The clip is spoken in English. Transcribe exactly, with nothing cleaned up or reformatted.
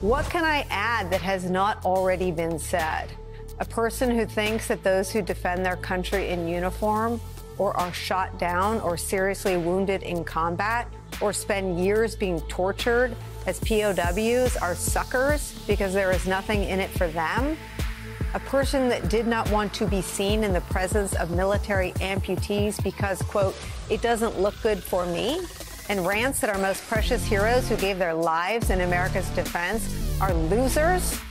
What can I add that has not already been said? A person who thinks that those who defend their country in uniform or are shot down or seriously wounded in combat or spend years being tortured as P O Ws are suckers because there is nothing in it for them? A person that did not want to be seen in the presence of military amputees because, quote, it doesn't look good for me? And rants that our most precious heroes who gave their lives in America's defense are losers?